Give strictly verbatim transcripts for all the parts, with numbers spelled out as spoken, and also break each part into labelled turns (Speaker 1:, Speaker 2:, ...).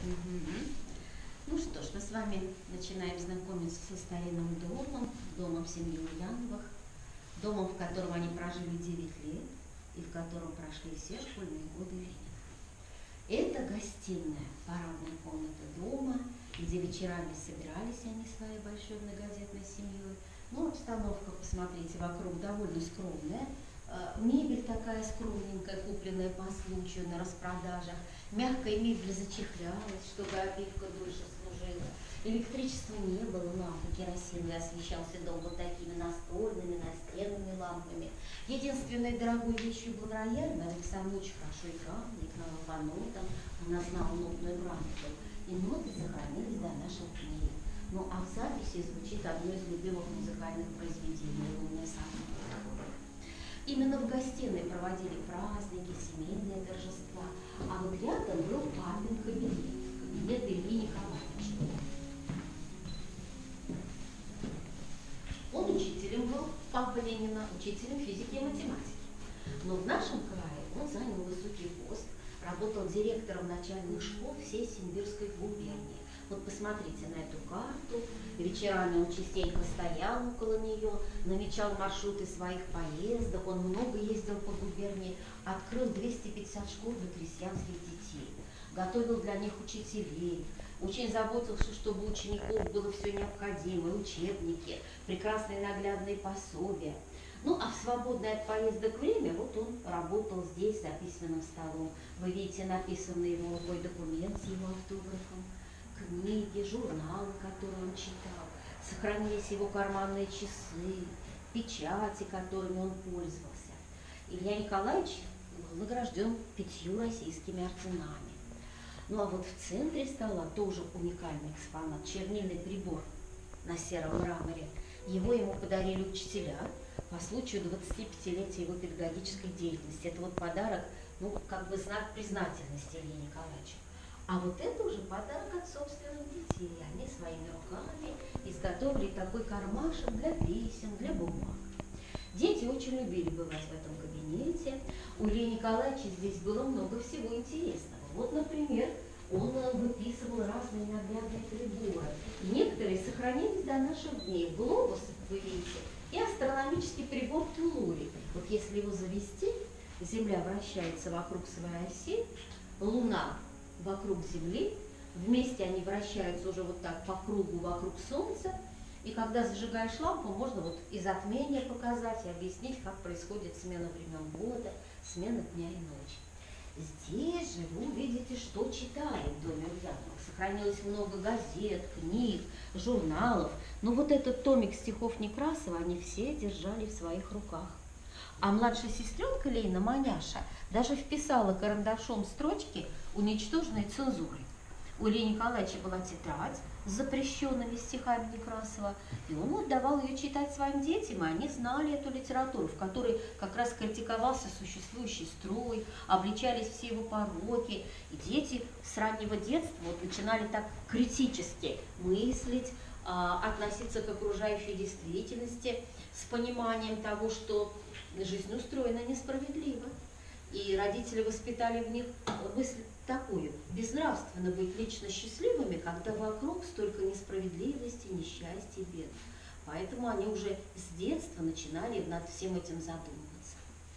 Speaker 1: Мгм. Ну что ж, мы с вами начинаем знакомиться со старинным домом, домом семьи Ульяновых, домом, в котором они прожили девять лет и в котором прошли все школьные годы Ленина. Это гостиная, парадная комната дома, где вечерами собирались они своей большой многодетной семьей. Ну, обстановка, посмотрите, вокруг довольно скромная. Э, Мебель такая скромненькая, купленная по случаю на распродажах. Мягкая мебель зачехлялась, чтобы обивка дольше служила. Электричества не было, лампы керосиновые, освещался дом вот такими настольными, настенными лампами. Единственной дорогой вещью был рояль. Александр очень хорошо играл, играл по нотам, она знала нотную грамоту. И ноты сохранились до наших дней. Ну а в записи звучит одно из любимых музыкальных произведений «Лунная соната». Именно в гостиной проводили праздники, семейные торжества. А вот рядом был папин кабинет, кабинет Ильи Николаевича. Он учителем был, папа Ленина, учителем физики и математики. Но в нашем крае он занял высокий пост, работал директором начальных школ всей Симбирской губернии. Вот посмотрите на эту карту. Вечерами он частенько стоял около нее, намечал маршруты своих поездок. Он много ездил по губернии, открыл двести пятьдесят школ для крестьянских детей, готовил для них учителей, очень заботился, чтобы у учеников было все необходимое, учебники, прекрасные наглядные пособия. Ну, а в свободное от поездок время вот он работал здесь за письменным столом. Вы видите написанный его рукой документ с его автографом, книги, журналы, которые он читал, сохранились его карманные часы, печати, которыми он пользовался. Илья Николаевич был награжден пятью российскими орденами. Ну а вот в центре стола тоже уникальный экспонат, чернильный прибор на сером мраморе. Его ему подарили учителя по случаю двадцатипятилетия его педагогической деятельности. Это вот подарок, ну, как бы знак признательности Илье Николаевичу. А вот это уже подарок от собственных детей. Они своими руками изготовили такой кармашек для писем, для бумаг. Дети очень любили бывать в этом кабинете. У Ильи Николаевича здесь было много всего интересного. Вот, например, он выписывал разные наглядные приборы. Некоторые сохранились до наших дней. Глобус, вы видите, и астрономический прибор Тулури. Вот если его завести, Земля вращается вокруг своей оси, Луна вокруг Земли, вместе они вращаются уже вот так по кругу вокруг Солнца. И когда зажигаешь лампу, можно вот и затмение показать, и объяснить, как происходит смена времен года, смена дня и ночи. Здесь же вы увидите, что читали в доме Ульяновых. Сохранилось много газет, книг, журналов. Но вот этот томик стихов Некрасова они все держали в своих руках. А младшая сестренка Лейна, Маняша, даже вписала карандашом строчки, уничтоженные цензурой. У Ильи Николаевича была тетрадь с запрещенными стихами Некрасова, и он отдавал ее читать своим детям, и они знали эту литературу, в которой как раз критиковался существующий строй, обличались все его пороки, и дети с раннего детства вот начинали так критически мыслить, относиться к окружающей действительности с пониманием того, что жизнь устроена несправедливо. И родители воспитали в них мысль такую: безнравственно быть лично счастливыми, когда вокруг столько несправедливости, несчастья, бед. Поэтому они уже с детства начинали над всем этим задумываться.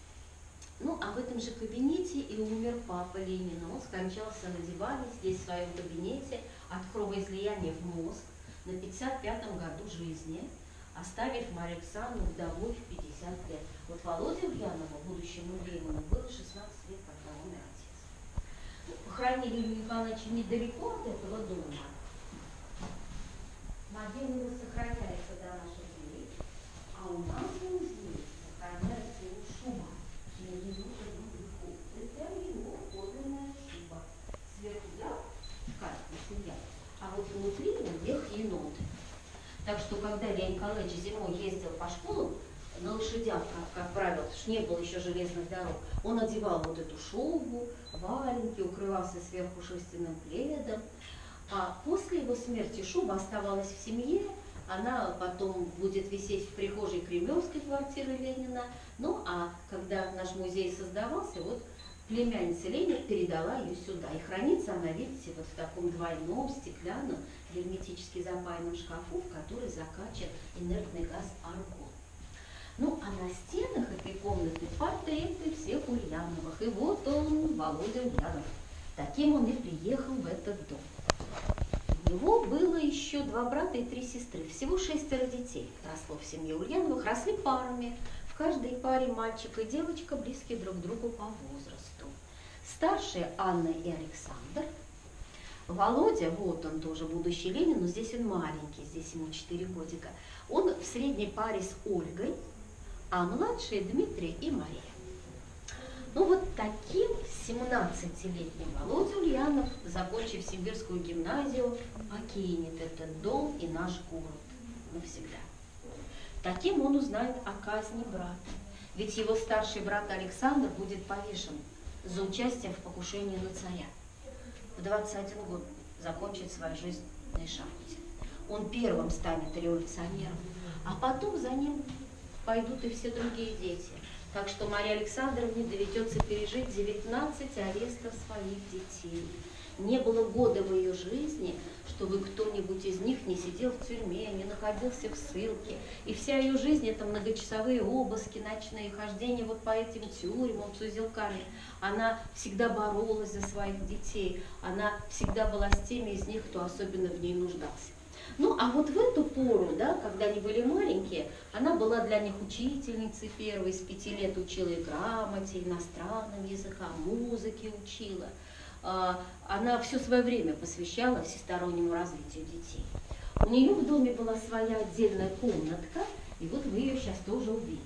Speaker 1: Ну, а в этом же кабинете и умер папа Ленина. Он скончался на диване здесь, в своем кабинете, от кровоизлияния в мозг на пятьдесят пятом году жизни, оставив Марию Александровну вдовой в пятьдесят лет. Вот Володе Ульянову, будущему Ленину, было шестнадцать лет, когда умер отец. Ну, похоронили Илью Николаевича недалеко от этого дома. Могила его сохраняется до наших дней, а у нас в музее сохраняется его шуба. Это его подлинная шуба. Сверху я, ткань, семья, а вот внутри он вверх еноты. Так что, когда Илья Николаевич зимой ездил по школам на лошадях, как, как правило, потому что не было еще железных дорог, он одевал вот эту шубу, валенки, укрывался сверху шерстяным пледом. А после его смерти шуба оставалась в семье, она потом будет висеть в прихожей кремлевской квартиры Ленина. Ну, а когда наш музей создавался, вот племянница Ленина передала ее сюда. И хранится она, видите, вот в таком двойном стеклянном герметически запаянном шкафу, в который закачан инертный газ аргон. Ну, а на стенах этой комнаты портреты всех Ульяновых. И вот он, Володя Ульянов. Таким он и приехал в этот дом. У него было еще два брата и три сестры. Всего шестеро детей росло в семье Ульяновых. Росли парами. В каждой паре мальчик и девочка, близкие друг к другу по возрасту. Старшие Анна и Александр. Володя, вот он тоже будущий Ленин, но здесь он маленький, здесь ему четыре годика. Он в средней паре с Ольгой, а младшие Дмитрий и Мария. Ну вот таким семнадцатилетним Володя Ульянов, закончив Симбирскую гимназию, покинет этот дом и наш город навсегда. Таким он узнает о казни брата. Ведь его старший брат Александр будет повешен за участие в покушении на царя. В двадцать один год закончит свою жизнь на эшафоте. Он первым станет революционером, а потом за ним пойдут и все другие дети. Так что Марии Александровне доведется пережить девятнадцать арестов своих детей. Не было года в ее жизни, чтобы кто-нибудь из них не сидел в тюрьме, не находился в ссылке. И вся ее жизнь — это многочасовые обыски, ночные хождения вот по этим тюрьмам с узелками. Она всегда боролась за своих детей, она всегда была с теми из них, кто особенно в ней нуждался. Ну, а вот в эту пору, да, когда они были маленькие, она была для них учительницей первой, с пяти лет учила и грамоте, иностранным языкам, музыке учила. Она все свое время посвящала всестороннему развитию детей. У нее в доме была своя отдельная комнатка, и вот вы ее сейчас тоже увидите.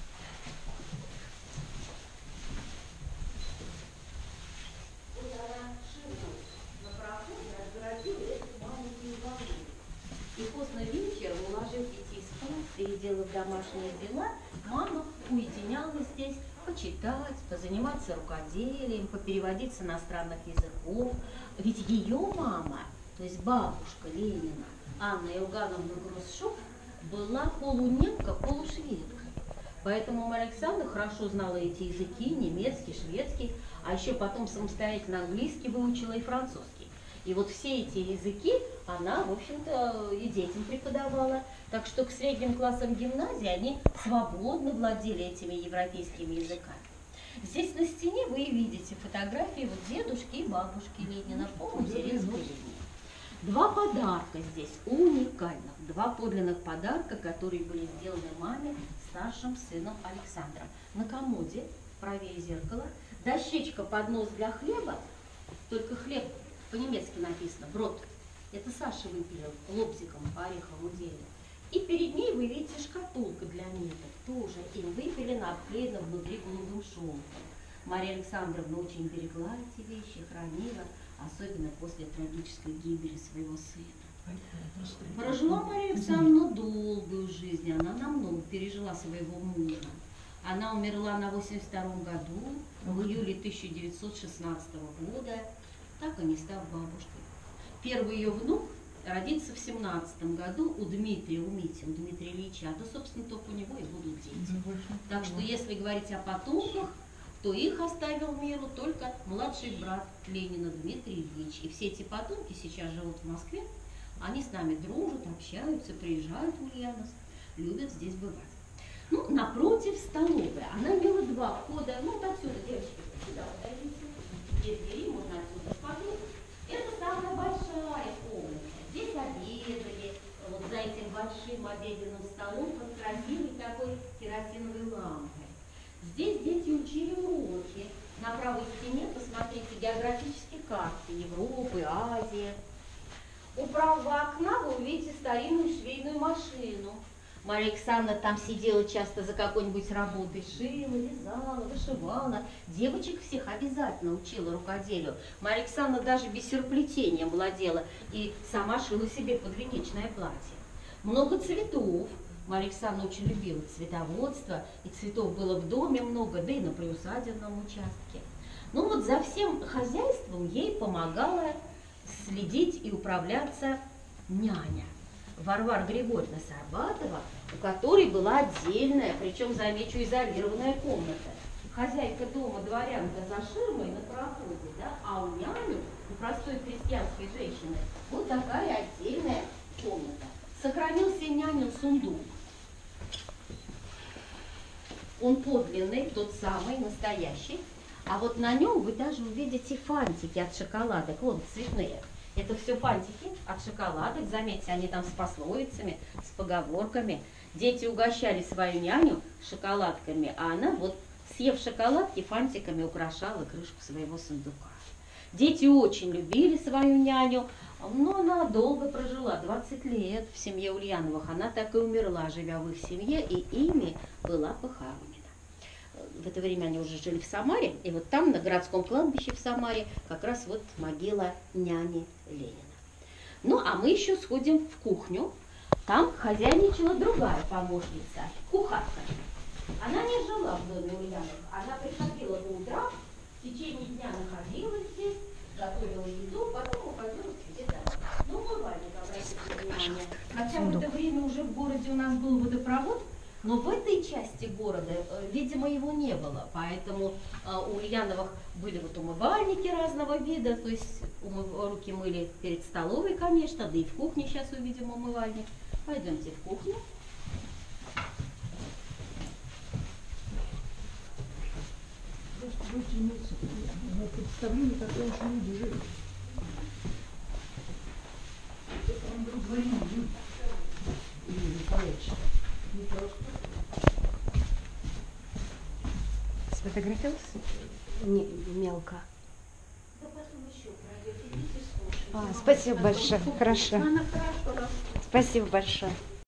Speaker 1: Вот она широкая, на проходе разгородила эту маленькую уголок. И поздно вечером, уложив детей спать, переделав домашние дела, мама уединялась здесь почитать, позаниматься рукоделием, попереводить с иностранных языков. Ведь ее мама, то есть бабушка Ленина, Анна Иоганновна Грусшук, была полунемка, полушведка. Поэтому Мария Александровна хорошо знала эти языки, немецкий, шведский, а еще потом самостоятельно английский выучила и французский. И вот все эти языки она, в общем-то, и детям преподавала. Так что к средним классам гимназии они свободно владели этими европейскими языками. Здесь на стене вы видите фотографии вот дедушки и бабушки Ленина по материнской линии. Два подарка здесь уникальных, два подлинных подарка, которые были сделаны маме старшим сыном Александром. На комоде, правее зеркала, дощечка поднос для хлеба, только хлеб по-немецки написано, брод. Это Саша выпилил лобзиком по ореховому дереву. И перед ней вы видите шкатулка для ниток, тоже им выпилена, обклеена внутри голубым шелком. Мария Александровна очень берегла эти вещи, хранила, особенно после трагической гибели своего сына. Прожила Мария Александровна долгую жизнь, она намного пережила своего мужа. Она умерла на восемьдесят втором году, в июле тысяча девятьсот шестнадцатого года, так и не став бабушкой. Первый ее внук родится в семнадцатом году у Дмитрия, у Мити, у Дмитрия Ильича, а то, собственно, только у него и будут дети. Так что, если говорить о потомках, то их оставил миру только младший брат Ленина Дмитрий Ильич. И все эти потомки сейчас живут в Москве, они с нами дружат, общаются, приезжают в Ульяновск, любят здесь бывать. Ну, напротив столовая. Она имела два входа. Ну, вот отсюда, девочки, сюда подойдите. Здесь двери, можно отсюда смотреть. Это самая большая комната. Здесь обедали, вот за этим большим обеденным столом под красивой такой керосиновой лампой. Здесь дети учили уроки. На правой стене, посмотрите, географические карты Европы, Азии. У правого окна вы увидите старинную швейную машину. Мария Александровна там сидела часто за какой-нибудь работой, шила, вязала, вышивала. Девочек всех обязательно учила рукоделию. Мария Александровна даже бисероплетением владела и сама шила себе подвенечное платье. Много цветов. Мария Александровна очень любила цветоводство, и цветов было в доме много, да и на приусадебном участке. Ну вот за всем хозяйством ей помогала следить и управляться няня. Варвара Григорьевна Сарбатова, у которой была отдельная, причем, замечу, изолированная комната. хозяйка дома, дворянка за ширмой на проходе, да, а у няни, у простой крестьянской женщины, вот такая отдельная комната. Сохранился нянин сундук. Он подлинный, тот самый, настоящий. А вот на нем вы даже увидите фантики от шоколадок, вон цветные. Это все фантики от шоколадок, заметьте, они там с пословицами, с поговорками. Дети угощали свою няню шоколадками, а она вот, съев шоколадки, фантиками украшала крышку своего сундука. Дети очень любили свою няню, но она долго прожила, двадцать лет в семье Ульяновых. Она так и умерла, живя в их семье, и ими была похоронена. В это время они уже жили в Самаре, и вот там, на городском кладбище в Самаре, как раз вот могила няни Ленина. Ну, а мы еще сходим в кухню. Там хозяйничала другая помощница, кухарка. Она не жила в доме Ульяновых, она приходила по утрам, в течение дня находилась здесь, готовила еду, потом уходила к себе домой. Ну, умывальник, обратите внимание. Хотя в это время уже в городе у нас был водопровод, но в этой части города, видимо, его не было. Поэтому у Ульяновых были вот умывальники разного вида, то есть руки мыли перед столовой, конечно, да и в кухне сейчас увидим умывальник. Пойдемте в кухню.
Speaker 2: Представление, какое уж люди живут. Сфотографировался?
Speaker 3: Не, мелко.
Speaker 1: Да потом еще пройдете, идите, слушайте.
Speaker 3: А, спасибо большое. Хорошо.
Speaker 1: Она хорошо.
Speaker 3: Спасибо большое.